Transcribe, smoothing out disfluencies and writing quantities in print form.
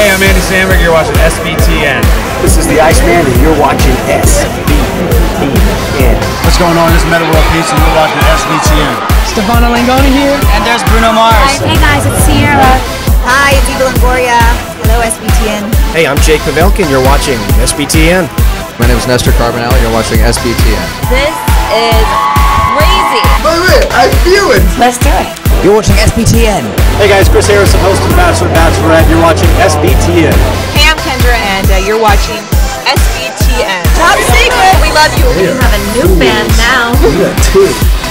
Hey, I'm Andy Samberg. You're watching SBTN. This is the Iceman, and you're watching SBTN. What's going on? This is Metta World Peace, and you're watching SBTN. Stefano Langoni here. And there's Bruno Mars. Hey guys, it's Sierra. Hi, it's Eva Longoria. Hello, SBTN. Hey, I'm Jake Pavelka, and you're watching SBTN. My name is Nestor Carbonell, and you're watching SBTN. This is crazy. Wait, I feel it! Let's do it. You're watching SBTN. Hey guys, Chris Harrison, host of The Bachelor and Bachelorette. You're watching SBTN. Hey, I'm Kendra, and you're watching SBTN. Top secret. We love you. We have a new band now. We got two.